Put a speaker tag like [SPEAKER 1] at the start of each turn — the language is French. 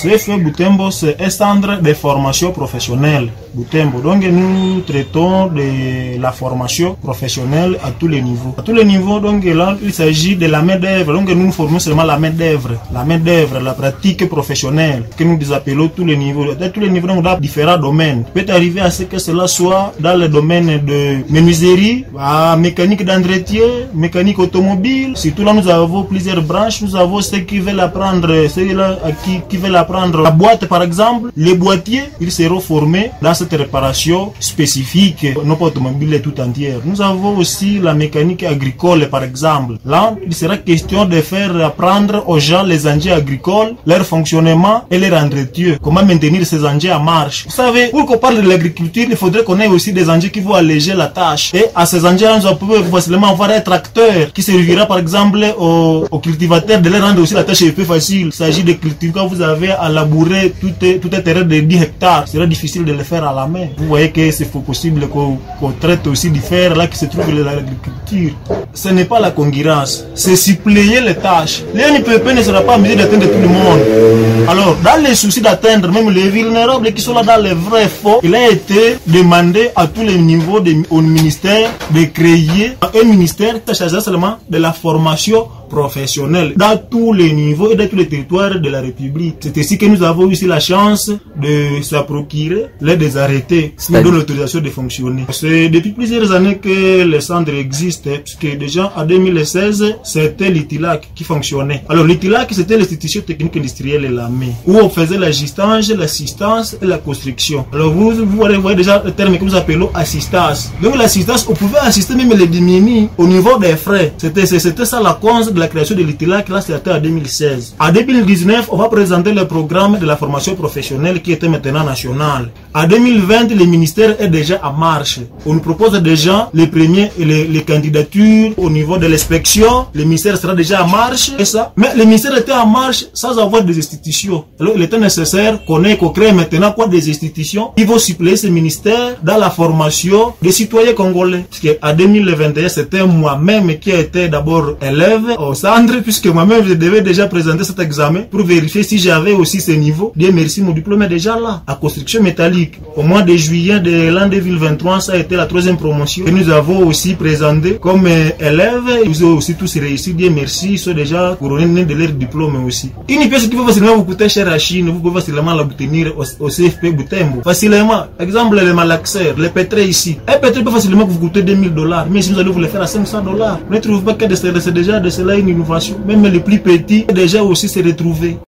[SPEAKER 1] CFE Butembo, c'est un centre de formation professionnelle. Butembo. Donc nous traitons de la formation professionnelle à tous les niveaux. À tous les niveaux, donc là, il s'agit de la main-d'œuvre. Donc nous formons seulement la main-d'œuvre. La main-d'œuvre, la pratique professionnelle, que nous appelons tous les niveaux. À tous les niveaux, on a différents domaines. Il peut arriver à ce que cela soit dans le domaine de menuiserie, mécanique d'entretien, mécanique automobile. Surtout là, nous avons plusieurs branches. Nous avons ceux qui veulent apprendre, ceux-là qui veulent apprendre la boîte, par exemple. Les boîtiers, ils seront formés dans cette réparation spécifique, non pas automobile tout entière. Nous avons aussi la mécanique agricole, par exemple. Là, il sera question de faire apprendre aux gens les engins agricoles, leur fonctionnement et leur entretien. Comment maintenir ces engins en marche. Vous savez, pour qu'on parle de l'agriculture, il faudrait qu'on ait aussi des engins qui vont alléger la tâche. Et à ces engins, nous pouvons facilement avoir un tracteur qui servira, par exemple, aux cultivateurs de leur rendre aussi la tâche plus facile. Il s'agit de cultiver quand vous avez à labourer tout un terrain de 10 hectares. C'est difficile de le faire à la main. Vous voyez que c'est possible qu'on traite aussi du fer là qui se trouve dans l'agriculture. Ce n'est pas la concurrence, c'est suppléer les tâches. L'INPP ne sera pas en mesure d'atteindre tout le monde. Alors, dans les soucis d'atteindre même les vulnérables qui sont là dans les vrais faux, il a été demandé à tous les niveaux au ministère de créer un ministère qui s'agit seulement de la formation professionnelle dans tous les niveaux et dans tous les territoires de la République. C'est ici que nous avons aussi la chance de se procurer des arrêtés qui nous donnent l'autorisation de fonctionner. C'est depuis plusieurs années que le centre existe, puisque déjà en 2016, c'était l'ITILAC qui fonctionnait. Alors l'ITILAC, c'était l'institution technique industrielle et l'armée, où on faisait l'assistance et la construction. Alors vous voyez déjà le terme que nous appelons assistance. Donc l'assistance, on pouvait assister même les démunis au niveau des frais. C'était ça la cause de la création de l'ITILAC, là c'était en 2016. En 2019, on va présenter le programme de la formation professionnelle qui était maintenant national. En 2020, le ministère est déjà en marche. On nous propose déjà les premiers et les candidatures au niveau de l'inspection. Le ministère sera déjà en marche. Et ça. Mais le ministère était en marche sans avoir des institutions. Alors il était nécessaire qu'on crée maintenant des institutions qui vont suppléer ce ministère dans la formation des citoyens congolais. Parce qu'en 2021, c'était moi-même qui était d'abord élève au centre, puisque moi-même je devais déjà présenter cet examen pour vérifier si j'avais aussi ce niveau. Dieu merci, mon diplôme est déjà là, à construction métallique. Au mois de juillet de l'an 2023, ça a été la 3e promotion que nous avons aussi présenté comme élèves. Ils ont aussi tous réussi, Dieu merci, ils sont déjà couronnés de leur diplôme aussi. Une pièce qui peut facilement vous coûter cher à Chine, vous pouvez facilement l'obtenir au CFP Butembo. Facilement, exemple les malaxeurs, les pétrés ici. Un pétré peut facilement vous coûter $2000, mais si vous allez vous le faire à $500, vous ne trouvez pas que c'est déjà de cela une innovation. Même les plus petits déjà aussi se retrouver.